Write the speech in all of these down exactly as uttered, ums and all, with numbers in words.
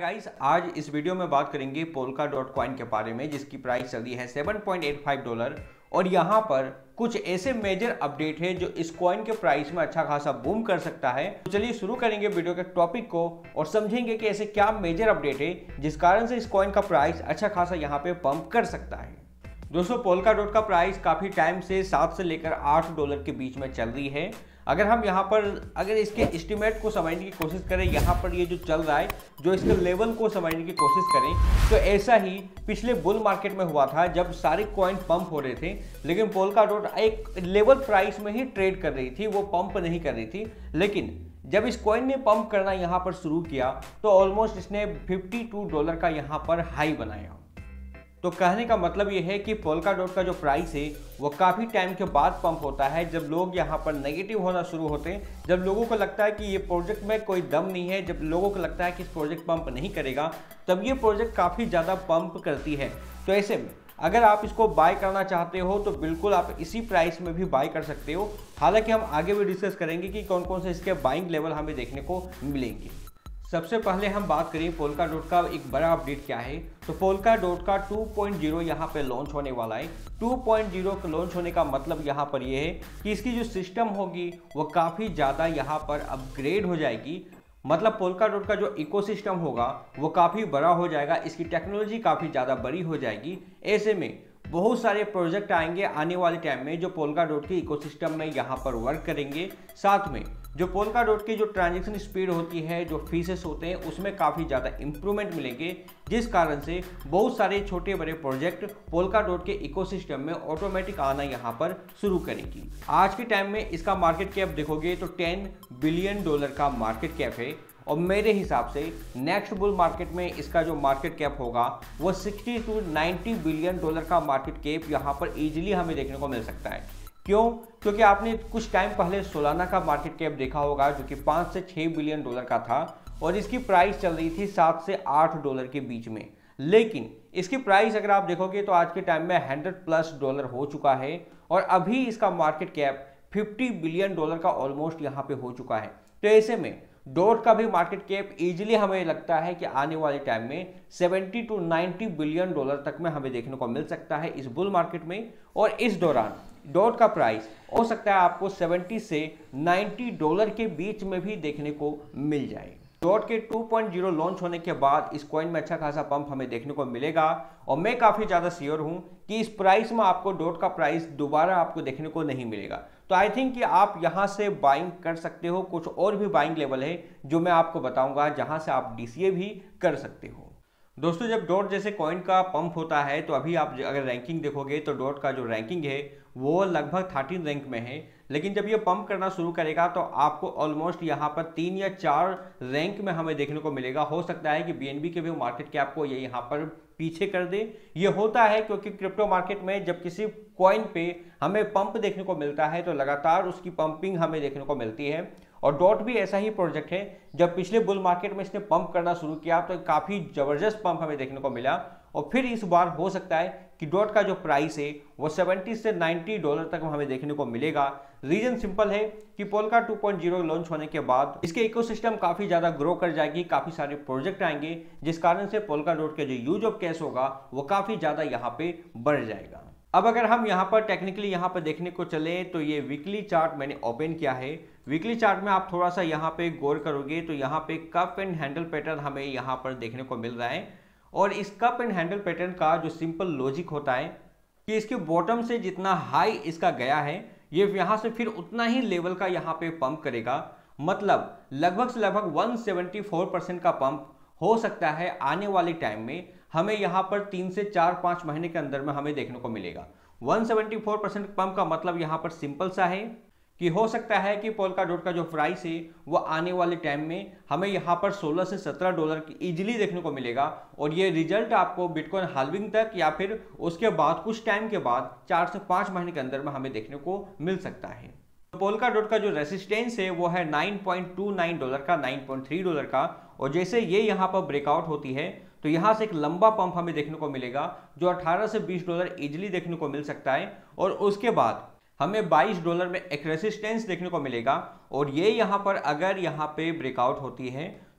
Guys, आज इस video में बात करेंगे पोल्का डॉट कॉइन के बारे में जिसकी प्राइस चल रही है seven point eight five dollar. और यहाँ पर कुछ ऐसे मेजर अपडेट है जो इस कॉइन के प्राइस में अच्छा खासा बूम कर सकता है। तो चलिए शुरू करेंगे वीडियो के टॉपिक को और समझेंगे कि ऐसे क्या मेजर अपडेट है जिस कारण से इस कॉइन का प्राइस अच्छा खासा यहाँ पे पंप कर सकता है। दोस्तों, पोल्का डॉट का प्राइस काफ़ी टाइम से सात से लेकर आठ डॉलर के बीच में चल रही है। अगर हम यहाँ पर अगर इसके एस्टिमेट को समझने की कोशिश करें, यहाँ पर ये जो चल रहा है, जो इसके लेवल को समझने की कोशिश करें, तो ऐसा ही पिछले बुल मार्केट में हुआ था जब सारे कॉइन पंप हो रहे थे, लेकिन पोल्का डॉट एक लेवल प्राइस में ही ट्रेड कर रही थी, वो पंप नहीं कर रही थी। लेकिन जब इस कॉइन ने पंप करना यहाँ पर शुरू किया तो ऑलमोस्ट इसने बावन डॉलर का यहाँ पर हाई बनाया। तो कहने का मतलब ये है कि पोल्का डॉट का जो प्राइस है वो काफ़ी टाइम के बाद पंप होता है, जब लोग यहाँ पर नेगेटिव होना शुरू होते हैं, जब लोगों को लगता है कि ये प्रोजेक्ट में कोई दम नहीं है, जब लोगों को लगता है कि इस प्रोजेक्ट पंप नहीं करेगा, तब ये प्रोजेक्ट काफ़ी ज़्यादा पंप करती है। तो ऐसे में अगर आप इसको बाय करना चाहते हो तो बिल्कुल आप इसी प्राइस में भी बाय कर सकते हो। हालांकि हम आगे भी डिस्कस करेंगे कि कौन कौन से इसके बाइंग लेवल हमें देखने को मिलेंगे। सबसे पहले हम बात करें पोल्का डॉट का एक बड़ा अपडेट क्या है। तो पोल्का डॉट का टू पॉइंट ज़ीरो यहाँ पे लॉन्च होने वाला है। टू पॉइंट ज़ीरो का लॉन्च होने का मतलब यहाँ पर ये है कि इसकी जो सिस्टम होगी वो काफ़ी ज़्यादा यहाँ पर अपग्रेड हो जाएगी। मतलब पोल्का डॉट का जो इकोसिस्टम होगा वो काफ़ी बड़ा हो जाएगा, इसकी टेक्नोलॉजी काफ़ी ज़्यादा बड़ी हो जाएगी। ऐसे में बहुत सारे प्रोजेक्ट आएंगे आने वाले टाइम में जो पोल्का डॉट के इकोसिस्टम में यहाँ पर वर्क करेंगे। साथ में जो पोल्का डॉट की जो ट्रांजैक्शन स्पीड होती है, जो फीसेस होते हैं, उसमें काफ़ी ज़्यादा इंप्रूवमेंट मिलेंगे, जिस कारण से बहुत सारे छोटे बड़े प्रोजेक्ट पोल्का डॉट के इकोसिस्टम में ऑटोमेटिक आना यहाँ पर शुरू करेगी। आज के टाइम में इसका मार्केट कैप देखोगे तो टेन बिलियन डॉलर का मार्केट कैप है और मेरे हिसाब से नेक्स्ट बुल मार्केट में इसका जो मार्केट कैप होगा वो sixty to ninety billion dollar का मार्केट कैप यहाँ पर इजीली हमें देखने को मिल सकता है। क्यों? क्योंकि आपने कुछ टाइम पहले सोलाना का मार्केट कैप देखा होगा जो कि पाँच से छः बिलियन डॉलर का था और इसकी प्राइस चल रही थी सात से आठ डॉलर के बीच में। लेकिन इसकी प्राइस अगर आप देखोगे तो आज के टाइम में हंड्रेड प्लस डॉलर हो चुका है और अभी इसका market cap fifty billion dollar का ऑलमोस्ट यहाँ पे हो चुका है। तो ऐसे में डॉट का भी मार्केट कैप इजीली हमें लगता है कि आने वाले टाइम में seventy to ninety billion dollar तक में हमें देखने को मिल सकता है इस बुल मार्केट में। और इस दौरान डॉट का प्राइस हो सकता है आपको सेवेंटी से नाइन्टी डॉलर के बीच में भी देखने को मिल जाए। डॉट के टू पॉइंट ज़ीरो लॉन्च होने के बाद इस कॉइन में अच्छा खासा पंप हमें देखने को मिलेगा और मैं काफ़ी ज़्यादा श्योर हूं कि इस प्राइस में आपको डॉट का प्राइस दोबारा आपको देखने को नहीं मिलेगा। तो आई थिंक कि आप यहां से बाइंग कर सकते हो। कुछ और भी बाइंग लेवल है जो मैं आपको बताऊंगा जहां से आप डीसीए भी कर सकते हो। दोस्तों, जब डॉट जैसे कॉइन का पंप होता है तो अभी आप अगर रैंकिंग देखोगे तो डॉट का जो रैंकिंग है वो लगभग थर्टीन रैंक में है, लेकिन जब ये पंप करना शुरू करेगा तो आपको ऑलमोस्ट यहाँ पर तीन या चार रैंक में हमें देखने को मिलेगा। हो सकता है कि बीएनबी के भी मार्केट कैप को ये यहाँ पर पीछे कर दे। ये होता है क्योंकि क्रिप्टो मार्केट में जब किसी कॉइन पे हमें पंप देखने को मिलता है तो लगातार उसकी पंपिंग हमें देखने को मिलती है। और डॉट भी ऐसा ही प्रोजेक्ट है, जब पिछले बुल मार्केट में इसने पंप करना शुरू किया तो काफ़ी ज़बरदस्त पंप हमें देखने को मिला और फिर इस बार हो सकता है कि डॉट का जो प्राइस है वो सेवेंटी से नाइन्टी डॉलर तक हमें देखने को मिलेगा। रीजन सिंपल है कि Polka two point zero launch होने के बाद इसके इकोसिस्टम काफ़ी ज़्यादा ग्रो कर जाएगी, काफ़ी सारे प्रोजेक्ट आएंगे, जिस कारण से पोल्का डॉट के जो यूज ऑफ कैश होगा वो काफ़ी ज़्यादा यहाँ पे बढ़ जाएगा। अब अगर हम यहाँ पर टेक्निकली यहाँ पर देखने को चले तो ये वीकली चार्ट मैंने ओपन किया है। वीकली चार्ट में आप थोड़ा सा यहाँ पे गौर करोगे तो यहाँ पे कप एंड हैंडल पैटर्न हमें यहाँ पर देखने को मिल रहा है और इस कप एंड हैंडल पैटर्न का जो सिंपल लॉजिक होता है कि इसके बॉटम से जितना हाई इसका गया है ये यहाँ से फिर उतना ही लेवल का यहाँ पे पंप करेगा। मतलब लगभग से लगभग वन सेवेंटी फोर परसेंट का पंप हो सकता है आने वाले टाइम में हमें यहाँ पर तीन से चार पाँच महीने के अंदर में हमें देखने को मिलेगा। One seventy four percent pump का मतलब यहाँ पर सिंपल सा है कि हो सकता है कि पोल्का डॉट का जो प्राइस है वो आने वाले टाइम में हमें यहाँ पर सोलह से सत्रह डॉलर की इजीली देखने को मिलेगा और ये रिजल्ट आपको बिटकॉइन हाल्विंग तक या फिर उसके बाद कुछ टाइम के बाद चार से पाँच महीने के अंदर में हमें देखने को मिल सकता है। तो पोल्का डॉट का जो रेसिस्टेंस है वो है nine point two nine dollar का, नाइन पॉइंट थ्री डॉलर का और जैसे ये यहाँ पर ब्रेकआउट होती है तो यहाँ से एक लंबा पंप हमें देखने को मिलेगा जो अठारह से बीस डॉलर इजीली देखने को मिल सकता है और उसके बाद हमें बाईस डॉलर में एक रेसिस्टेंस देखने को मिलेगा और ये यहाँ पर अगर यहाँ पे ब्रेकआउट होती है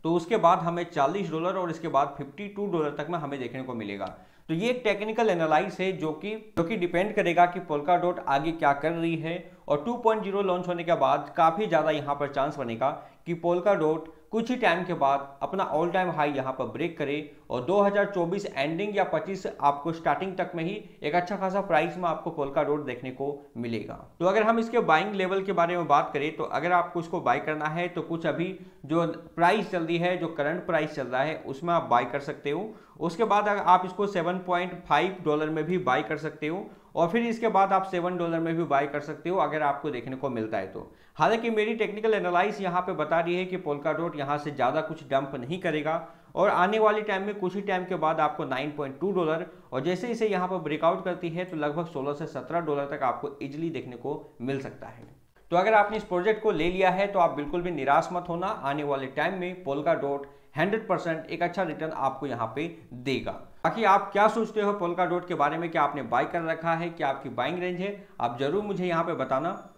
तो उसके बाद हमें चालीस डॉलर और इसके बाद बावन डॉलर तक में हमें देखने को मिलेगा। तो ये एक टेक्निकल एनालाइज है जो कि जो कि डिपेंड करेगा कि पोल्काडॉट आगे क्या कर रही है, और टू पॉइंट ज़ीरो लॉन्च होने के बाद काफ़ी ज़्यादा यहाँ पर चांस बनेगा कि पोल्काडॉट कुछ ही टाइम के बाद अपना ऑल टाइम हाई यहाँ पर ब्रेक करे और दो हज़ार चौबीस एंडिंग या पच्चीस आपको स्टार्टिंग तक में ही एक अच्छा खासा प्राइस में आपको पोल्काडॉट देखने को मिलेगा। तो अगर हम इसके बाइंग लेवल के बारे में बात करें तो अगर आपको इसको बाय करना है तो कुछ अभी जो प्राइस चल रही है, जो करंट प्राइस चल रहा है उसमें आप बाय कर सकते हो। उसके बाद अगर आप इसको सेवन पॉइंट फाइव डॉलर में भी बाय कर सकते हो और फिर इसके बाद आप सेवन डॉलर में भी बाय कर सकते हो अगर आपको देखने को मिलता है तो। हालांकि मेरी टेक्निकल एनालाइज यहाँ पे बता रही है कि पोल्काडॉट यहाँ से ज़्यादा कुछ डंप नहीं करेगा और आने वाले टाइम में कुछ ही टाइम के बाद आपको नाइन पॉइंट टू डॉलर और जैसे इसे यहाँ पर ब्रेकआउट करती है तो लगभग सोलह से सत्रह डॉलर तक आपको इजिली देखने को मिल सकता है। तो अगर आपने इस प्रोजेक्ट को ले लिया है तो आप बिल्कुल भी निराश मत होना, आने वाले टाइम में पोल्काडॉट हंड्रेड परसेंट एक अच्छा रिटर्न आपको यहाँ पे देगा। बाकी आप क्या सोचते हो पोल्काडॉट के बारे में, क्या आपने बाय कर रखा है, क्या आपकी बाइंग रेंज है, आप जरूर मुझे यहाँ पे बताना।